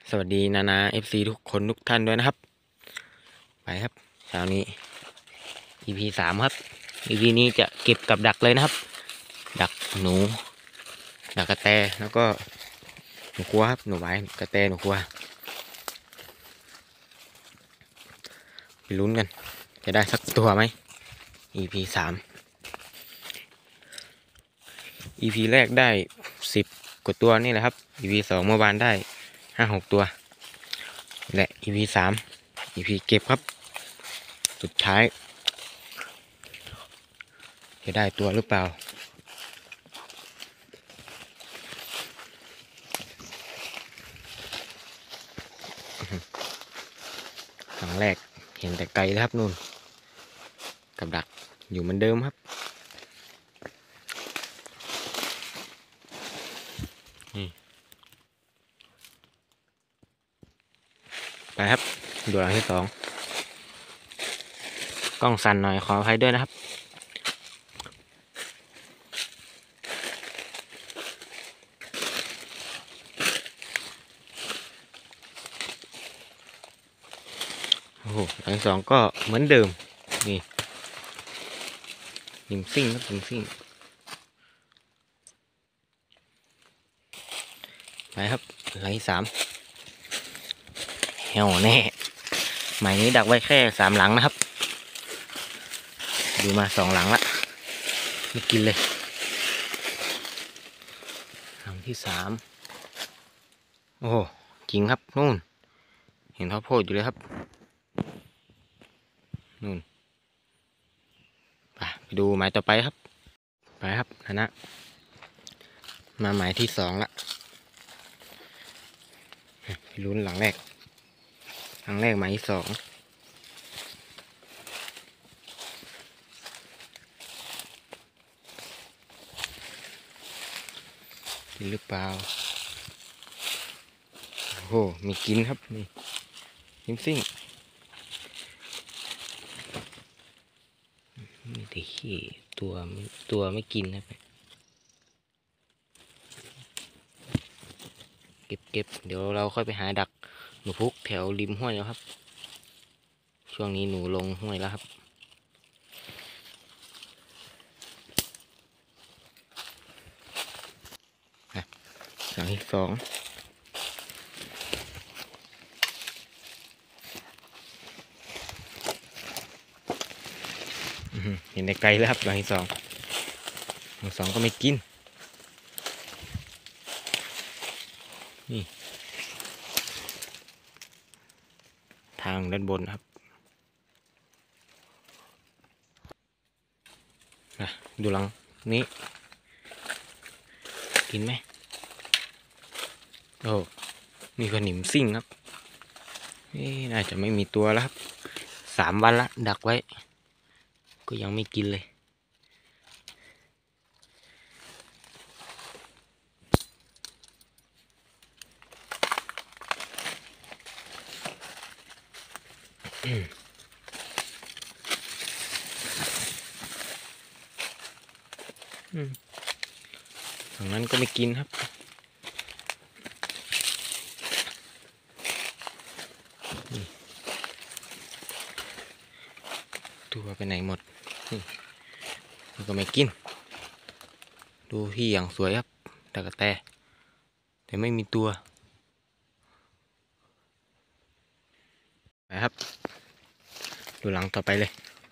สวัสดีนาFC ทุกคนทุกท่านด้วยนะครับไปครับเช้านี้ EP 3ครับ EP นี้จะเก็บกับดักเลยนะครับดักหนูดักกระแตแล้วก็หนูครัวครับหนูไว้กระแตหนูครัวไปลุ้นกันจะได้สักตัวไหม EP 3 EP แรกได้10 กว่าตัวนี่แหละครับ EP 2เมื่อวานได้5-6 ตัวและ EP 3 EP เก็บครับสุดท้ายจะได้ตัวหรือเปล่าครั้งแรกเห็นแต่ไกลแล้วครับนู่นกับดักอยู่เหมือนเดิมครับนี่ไปครับดูหลังที่2กล้องสั่นหน่อยขออภัยด้วยนะครับโอ้โหหลังที่2ก็เหมือนเดิมนี่ยิมซิ่งครับยิมซิ่งไปครับหลังที่3เหี่ยวแน่หมายนี้ดักไว้แค่3 หลังนะครับดูมา2 หลังละไม่กินเลยหลังที่3โอ้โหจริงครับนู่นเห็นข้าวโพดอยู่เลยครับนู่นไปดูหมายต่อไปครับไปครับนะมาหมายที่2ละไปลุ้นหลังแรกหมายที่2กินหรือเปล่าโอ้โหมีกินครับนี่ยิมซิ่งมีแต่ขี้ตัวไม่กินนะเก็บเดี๋ยวเราค่อยไปหาดักหนูพุกแถวริมห้วยแล้วครับช่วงนี้หนูลงห้วยแล้วครับหลังที่2เห็นในไกลแล้วครับหลังที่2ก็ไม่กินนี่ทางด้านบนครับดูหลังนี้กินไหมโอ้นี่ก็หนิมซิ่งครับนี่น่าจะไม่มีตัวแล้วครับ3 วันละดักไว้ก็ยังไม่กินเลยฝั่งนั้นก็ไม่กินครับตัวไปไหนหมดมันก็ไม่กินดูที่อย่างสวยครับตะกะแตแต่ไม่มีตัวไปครับดูหลังต่อไปเลย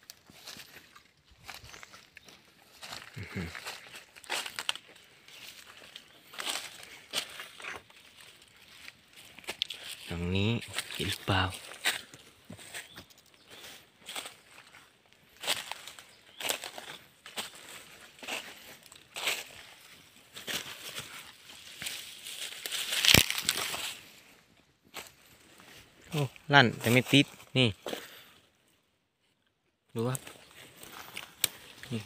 หลังนี้เห็นหรือเปล่าโอ้ลั่นแต่ไม่ติดนี่ดูครับนี่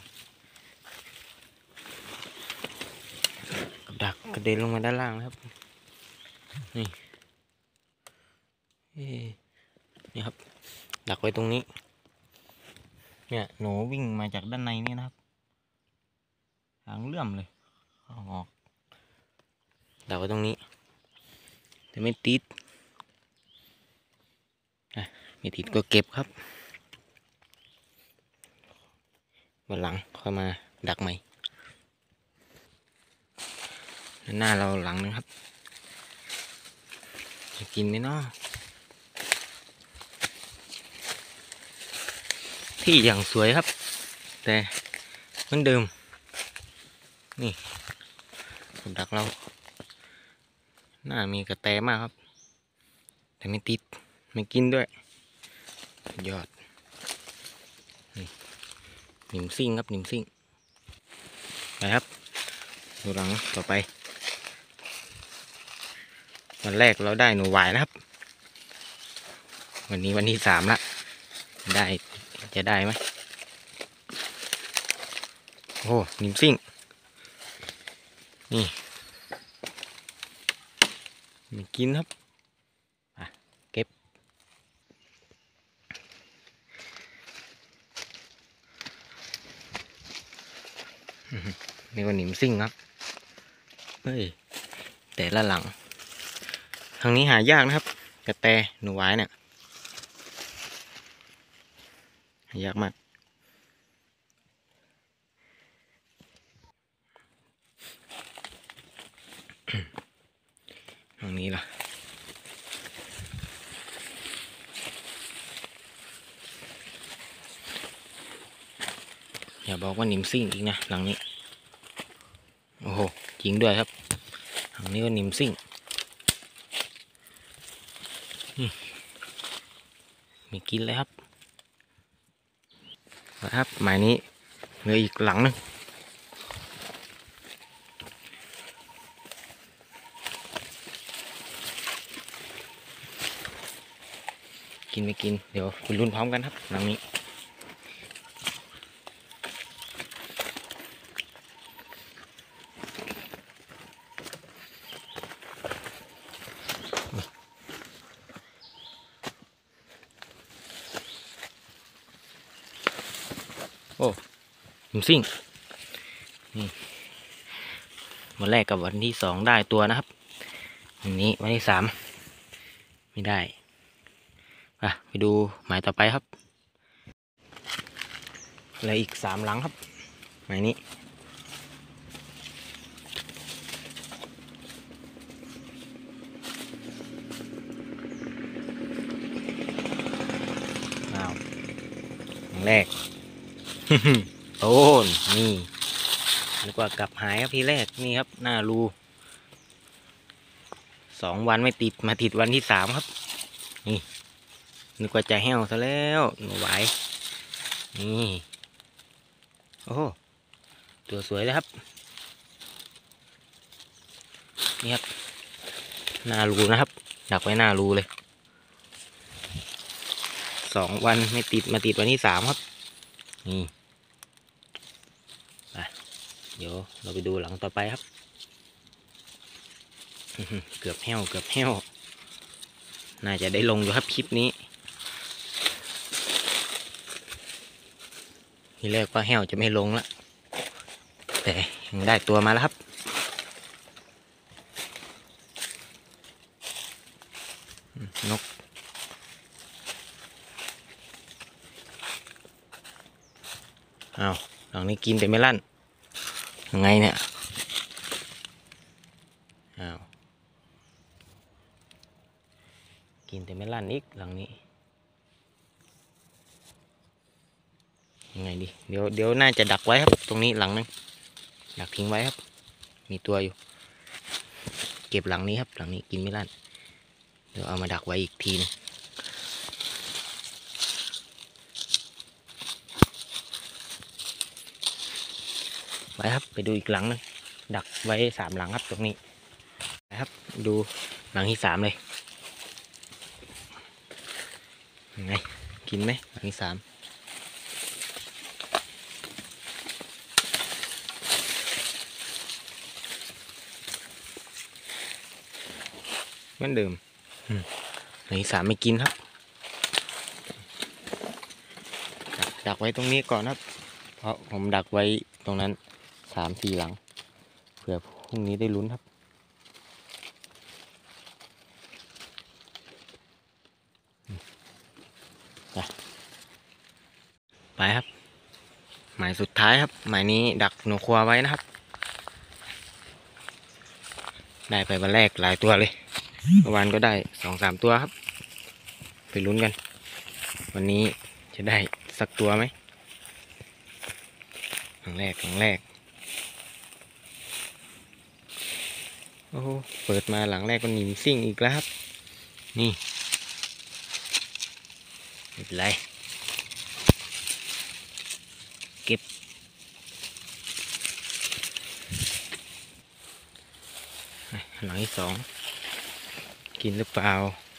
ดักกระเด็นลงมาด้านล่างนะครับนี่นี่ครับดักไว้ตรงนี้เนี่ยหนูวิ่งมาจากด้านในนี่นะครับหางเลื่อมเลยออกดักไว้ตรงนี้แต่ไม่ติดไม่ติดก็เก็บครับวันหลังค่อยมาดักใหม่หน้าเราหลังนึงครับจะกินไหมเนาะที่อย่างสวยครับ แต่เหมือนเดิมนี่กับดักเราหน้ามีกระแตมากครับแต่ไม่ติดไม่กินด้วยยอดหนิมซิ่งครับหนิมซิ่งไปครับดูหลังต่อไปวันแรกเราได้หนูหวายนะครับวันนี้วันที่3ละได้จะได้ไหมโอ้หนิมซิ่งนี่ไม่กินครับเก็บนี่ก็หนิมซิ่งครับเฮ้ยแต่ละหลังทางนี้หายากนะครับกระแตหนูหวายเนี่ยหายากมากทางนี้ล่ะอย่าบอกว่าหนิมซิ่งอีกนะหลังนี้โอ้โหจริงด้วยครับหลังนี้ก็หนิมซิ่งมีกินเลยครับนะครับหมายนี้เหลืออีกหลังนึงกินไม่กินเดี๋ยวคุณลุ้นพร้อมกันครับหลังนี้โอ้หนิมซิ่งนี่วันแรกกับวันที่2ได้ตัวนะครับวันนี้วันที่3ไม่ได้ไปดูหมายต่อไปครับเหลืออีก3หลังครับหมายนี้อ้าวหลังแรก โอ้นี่นึกว่ากลับหายครับทีแรกนี่ครับหน้ารู2 วันไม่ติดมาติดวันที่3ครับนี่นึกว่าจะแห้วซะแล้วหนูไหวนี่โอ้ตัวสวยเลยครับนี่ครับหน้ารูนะครับดักไว้หน้ารูเลย2 วันไม่ติดมาติดวันที่3ครับนี่เดี๋ยวเราไปดูหลังต่อไปครับเกือบแห้วเกือบแห้วน่าจะได้ลงอยู่ครับคลิปนี้ทีแรกว่าแห้วจะไม่ลงละแต่ยังได้ตัวมาแล้วครับนกอ้าวหลังนี้กินแต่ไม่ลั่นยังไงเนี่ยอ้าวกินแต่ไม่ลั่นอีกหลังนี้ยังไงดีเดี๋ยวน่าจะดักไว้ครับตรงนี้หลังนึงดักทิ้งไว้ครับมีตัวอยู่เก็บหลังนี้ครับหลังนี้กินไม่ลั่นเดี๋ยวเอามาดักไว้อีกทีนึงไปครับไปดูอีกหลังนึงดักไว้3 หลังครับตรงนี้นะครับดูหลังที่3เลยยังไงกินไหมหลังที่3เหมือนเดิมหลังที่3ไม่กินครับดักไว้ตรงนี้ก่อนครับเพราะผมดักไว้ตรงนั้น3-4 หลังเผื่อพรุ่งนี้ได้ลุ้นครับไปครับ หมายสุดท้ายครับ หมายนี้ดักหนูครัวไว้นะครับ ได้ไปวันแรกหลายตัวเลยเมื่อวานก็ได้2-3ตัวครับ ไปลุ้นกัน วันนี้จะได้สักตัวไหมครั้งแรกโอ้โหเปิดมาหลังแรกก็หนิมซิ่งอีกแล้วครับ นี่ไม่เป็นไรเก็บหลังที่2กินหรือเปล่า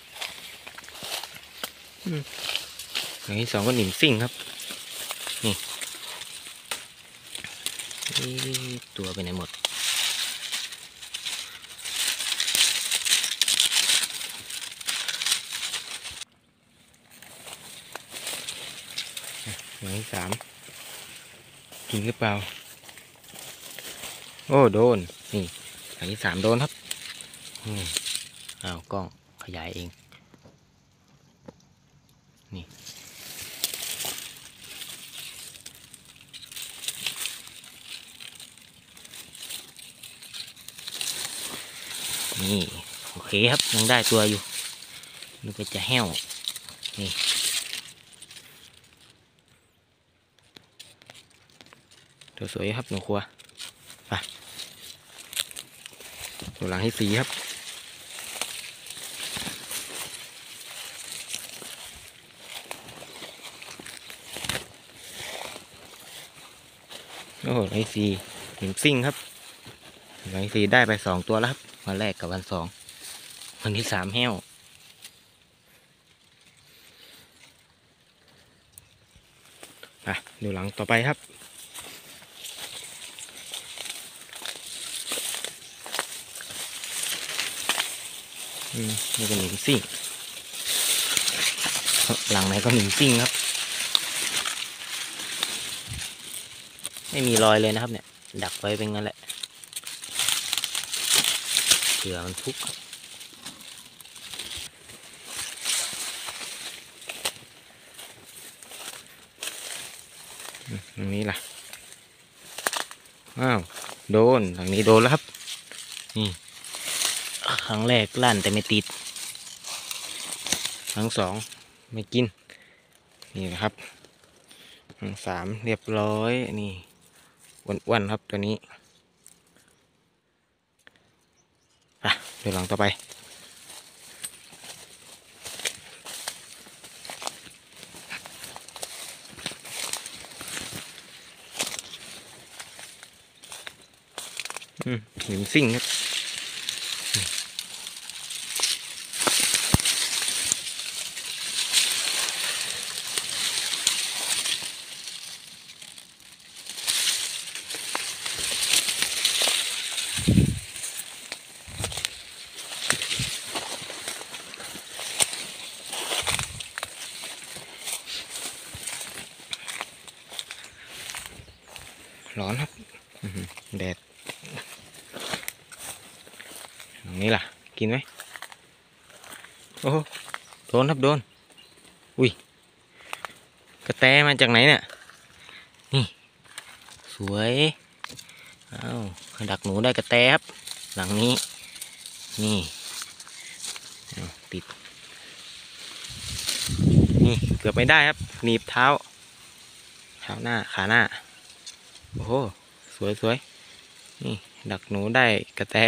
หลังที่2ก็หนิมซิ่งครับนี่ตัวไปไหนหมดหลังที่3กินหรือเปล่าโอ้โดนนี่หลังที่3โดนครับอ้าวกล้องขยายเองนี่นี่โอเคครับยังได้ตัวอยู่นึกว่าจะแห้วนี่ตัวสวยครับหนูครัวไปตัวหลังที่4ครับโอ้หลังที่4หนึ่งซิ่งครับหลังที่4ได้ไป2ตัวแล้วครับวันแรกกับวัน2วันที่3แห้วดูหลังต่อไปครับนี่ก็หนิมซิ่งหลังไหนก็หนิมซิ่งครับไม่มีรอยเลยนะครับเนี่ยดักไว้เป็นงั้นแหละเผื่อมันทุกครับตรงนี้ล่ะอ้าวโดนทางนี้โดนแล้วครับนี่ครั้งแรกลั่นแต่ไม่ติดครั้ง2ไม่กินนี่นะครับครั้ง3เรียบร้อยนี่อ้วนๆครับตัวนี้เดี๋ยวหลังต่อไปหนิมซิ่งครับร้อนครับแดดตรงนี้ล่ะกินไหมโอ้โดนครับโดนอุ้ยกระแตมาจากไหนเนี่ยนี่สวยอ้าวดักหนูได้กระแตครับหลังนี้นี่ติดนี่เกือบไม่ได้ครับหนีบเท้าหน้าขาหน้าโอ้โหสวยนี่ดักหนูได้กระแต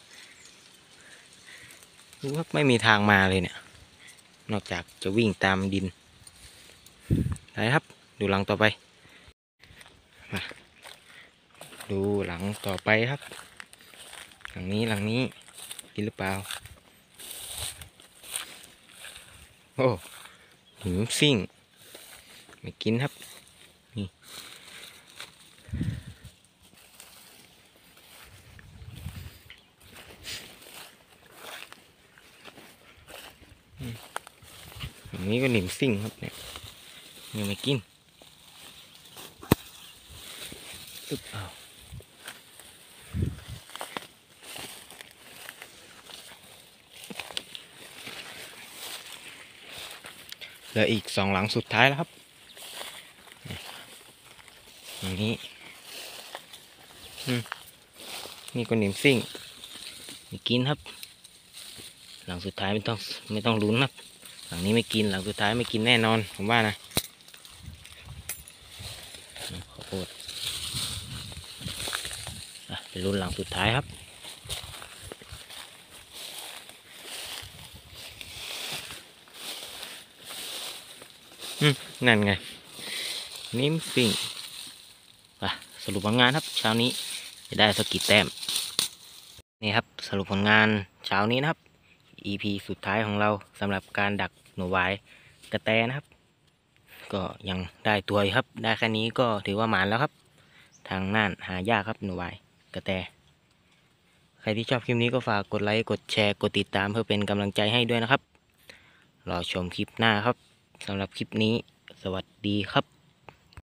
รู้ว่าไม่มีทางมาเลยเนี่ยนอกจากจะวิ่งตามดินไปครับดูหลังต่อไปมาดูหลังต่อไปครับหลังนี้กินหรือเปล่าโอ้หิวซิ่งไม่กินครับนี่อย่างนี้ก็หนิมซิ่งครับเนี่ยยังไม่กินอึ๊บเอาเหลืออีก2หลังสุดท้ายแล้วครับอย่างนี้นี่ก็นิมซิ่งไม่กินครับหลังสุดท้ายไม่ต้องลุ้นครับหลังนี้ไม่กินหลังสุดท้ายไม่กินแน่นอนผมว่านะข้าวโพดไปลุ้นหลังสุดท้ายครับนั่นไงนิมซิ่งสรุปผลงานครับเช้านี้จะได้สักกี่แต้มนี่ครับสรุปผลงานเช้านี้นะครับ EP สุดท้ายของเราสำหรับการดักหนูไว้กระแตนะครับ ก็ยังได้ตัวอยู่ครับได้แค่นี้ก็ถือว่าหมานแล้วครับทางน่านหายากครับหนูไว้กระแตใครที่ชอบคลิปนี้ก็ฝากกดไลค์กดแชร์กดติดตามเพื่อเป็นกำลังใจให้ด้วยนะครับรอชมคลิปหน้าครับสำหรับคลิปนี้สวัสดีครับ